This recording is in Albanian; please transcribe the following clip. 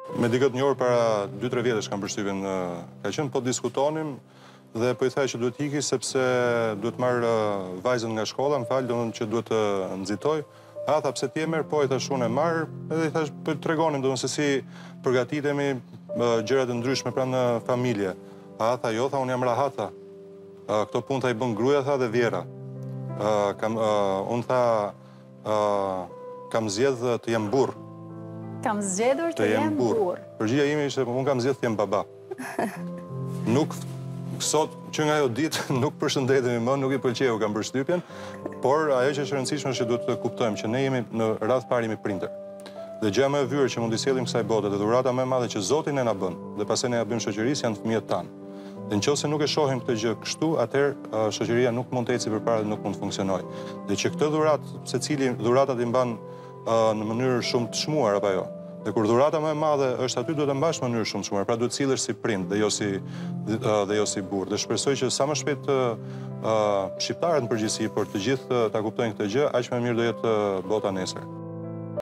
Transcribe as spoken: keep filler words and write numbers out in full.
Me dikët një orë para dy tre vjetësh kam përshtypjen ka qenë, po diskutonim dhe po i thaj që duhet hiki sepse duhet marr vajzën nga shkolla, më fal, domethënë që duhet të nxitoj. A tha pse ti e merr, po i thash unë e marr, edhe i thash po tregonin domethënë se si përgatitemi gjëra të ndryshme pranë në familje. A tha jo, tha unë jam rahat, tha. Këto punë tha i bën gruaja, tha, dhe vjera. Kam unë tha kam zgjedh të jem burr. Kam zgjedhur të jem burr. Përgjigja ime ishte unë kam zgjedhur të jem baba. Nuk sot që nga ajo ditë nuk përshëndetemi më, nuk i pëlqeu, kam përshtypjen, por ajo që është e rëndësishme është që duhet të kuptojmë që ne jemi në radh parë jemi prindër. Dhe gjëja më e vyrë që mund t'i sjellim kësaj bote dhe dhurata më e madhe që Zoti ne na bën, dhe pastaj ne ja bëjmë shoqërisë janë fëmijët tanë. Dhe nëse nuk e shohim këtë gjë kështu, atëherë shoqëria nuk mund të ecë përpara dhe nuk mund të funksionojë. Dhe që këtë dhuratë, secili dhuratat i mban në mënyrë shumë të çmuar apo jo. Dhe kur dhurata më e madhe është aty, duhet ta mbash në mënyrë shumë të çmuar, pra duhet sillesh si prind dhe jo si dhe jo si burr. Dhe shpresoj që sa më shpejt shqiptarët në përgjithësi, por të gjithë ta kuptojnë këtë gjë, aq më mirë do jetë bota nesër.